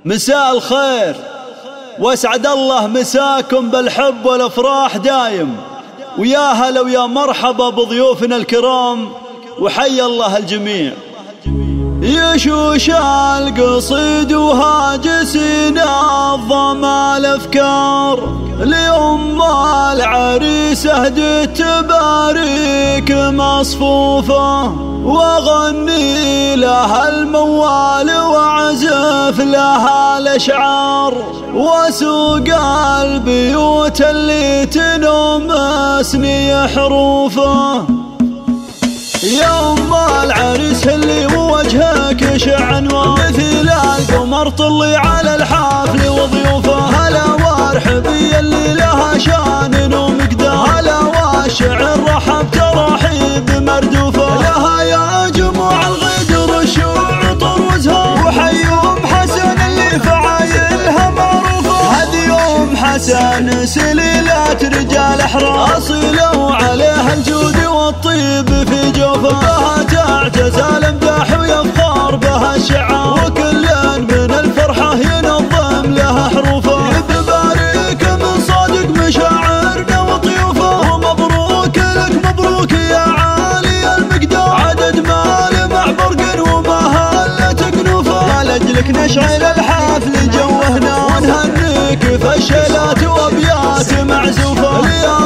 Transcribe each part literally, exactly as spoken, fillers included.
مساء الخير واسعد الله مساكم بالحب والافراح دايم، ويا هلا ويا مرحبا بضيوفنا الكرام، وحيا الله الجميع. يشوش القصيد وهاجسين الضم الافكار لأم العريسة هديت تباريك مصفوفة، واغني لها الموال واعزف لها الاشعار، واسوق البيوت اللي تنمسني حروفه. يا أم العريس اللي وجهك يشع انوار مثل القمر طلي على الحفل وضيوفه، هلا وارحبي اللي لها شان ومقدار، هلا والشعر رحب ترحيب مردوفه، لها يا جموع الغدر الشوع طروزها، وحيوا ام حسن اللي فعايلها معروفه، هذه ام حسن سليلات رجال احرار اصيله وعليها الجود والطيب في جوفه، بها تعتزل امداح ويفخر بها الشعار، وكل من الفرحه ينظم لها حروفه، ببارك من صادق مشاعرنا وطيوفه، ومبروك لك مبروك يا عالي المقدار، عدد مال مع برق ومهله كنوفه، لاجلك نشعل الحفل جوهنا ونهنيك فشلات وابيات معزوفه،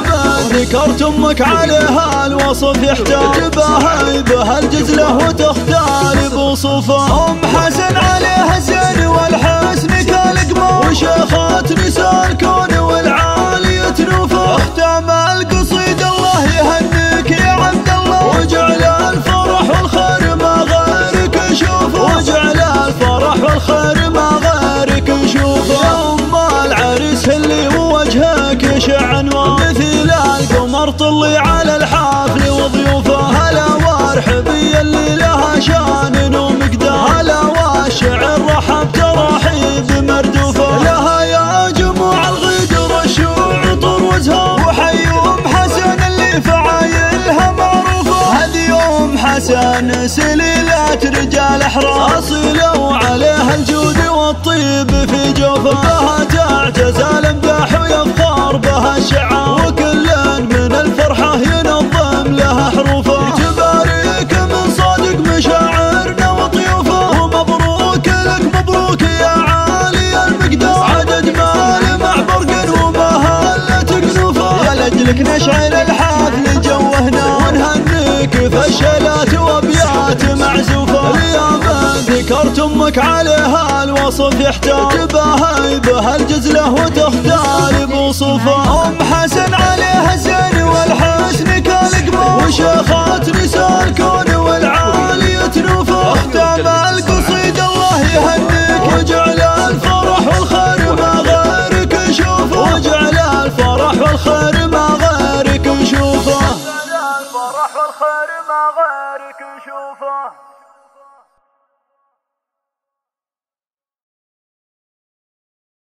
ذكرت امك عليها الوصف يحتاج بها بها الجزله وتختار بوصفه، ام حسن عليها الزين والحسن كالقمر، وشيخات نساء الكون والعالي تنوفه، اختام القصيد الله يهنيك يا عبد الله، وجعل الفرح والخير ما غيرك نشوفه، وجعل الفرح والخير ما غيرك نشوفه. يا ام العريس اللي وجهك يشع انوار مثل القمر طلي على الحفل وضيوفه، هلا وارحبي اللي لها شان ومقدار، هلا والشعر رحب ترحيب مردوفه، لها يا جموع الغدر الشوع طروزها، وحيوا ام حسن اللي فعايلها معروفه، هذه ام حسن سليلات رجال احرار اصيله وعليها الجود والطيب في جوفه، بها تعتزل امداح ويفخر بها الشعار، وكل من الفرحه ينظم لها حروفه، تبارك من صادق مشاعرنا وطيوفه، ومبروك لك مبروك يا عالي المقدار، عدد مال مع برق ومهله كنوفه، يا لاجلك نشعل الحفل جوهنا ونهنيك فشلات وابيات معزوفه، يا من ذكرت امك عليها الوصف يحتاج بها بها الجزله وتختار بوصفه، ام حسن عليها الزين والحسن كالقمر، وشيخات نساء الكون والعالي تنوفه، اختام القصيد الله يهنيك، وجعل الفرح والخير ما غيرك نشوفه، وجعل الفرح والخير ما غيرك نشوفه، وجعل الفرح والخير ما غيرك نشوفه.